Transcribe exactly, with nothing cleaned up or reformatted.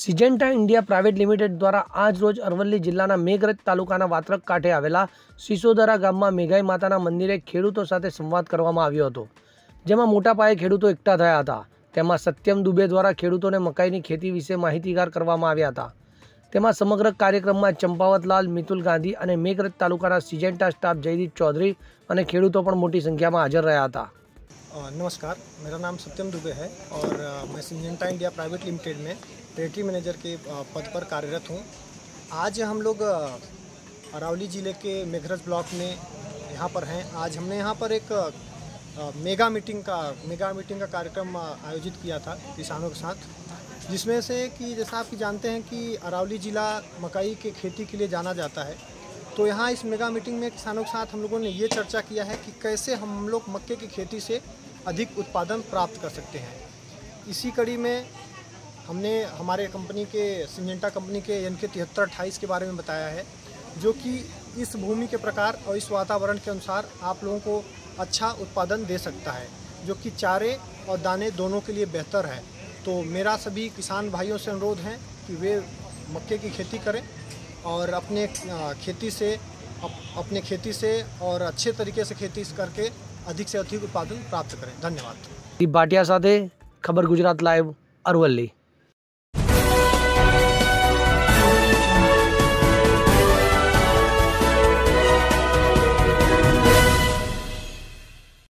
સિજેન્ટા India private limited દ્વારા આજ રોજ અરવલ્લી જિલ્લાના મેઘરજ તાલુકાના વાત્રક કાંઠે આવેલા સિસોદરા ગામમાં મેઘાઈ માતાના મંદિરે ખેડૂતો સાથે સંવાદ કરવામાં આવ્યો હતો, જેમાં મોટા પાયે ખેડૂતો એકઠા થયા હતા। તેમાં સત્યમ દુબે દ્વારા ખેડૂતોને મકાઈની ખેતી વિશે માહિતીગાર કરવામાં આવ્યા હતા। તેમાં સમગ્ર કાર્યક્રમમાં ચંપાવતલાલ, મિતુલ ગાંધી અને મેઘરજ તાલુકાના સિજેન્ટા સ્ટાફ જયદીપ चौधरी અને ખેડૂતો પણ મોટી સંખ્યામાં હાજર રહ્યા હતા। नमस्कार, मेरा नाम सत्यम दुबे है और मैं सिजेंटा इंडिया प्राइवेट लिमिटेड में टेरिटरी मैनेजर के पद पर कार्यरत हूँ। आज हम लोग अरावली ज़िले के मेघरज ब्लॉक में यहाँ पर हैं। आज हमने यहाँ पर एक मेगा मीटिंग का मेगा मीटिंग का कार्यक्रम आयोजित किया था किसानों के साथ, जिसमें से कि जैसा आप जानते हैं कि अरावली ज़िला मकई के खेती के लिए जाना जाता है। तो यहाँ इस मेगा मीटिंग में किसानों के साथ हम लोगों ने ये चर्चा किया है कि कैसे हम लोग मक्के की खेती से अधिक उत्पादन प्राप्त कर सकते हैं। इसी कड़ी में हमने हमारे कंपनी के सिजेंटा कंपनी के एन के तिहत्तर अट्ठाईस के बारे में बताया है, जो कि इस भूमि के प्रकार और इस वातावरण के अनुसार आप लोगों को अच्छा उत्पादन दे सकता है, जो कि चारे और दाने दोनों के लिए बेहतर है। तो मेरा सभी किसान भाइयों से अनुरोध है कि वे मक्के की खेती करें और अपने खेती से अपने खेती से और अच्छे तरीके से खेती करके अधिक से अधिक उत्पादन प्राप्त करें। धन्यवाद। भाटिया साथे खबर गुजरात लाइव, अरवल्ली।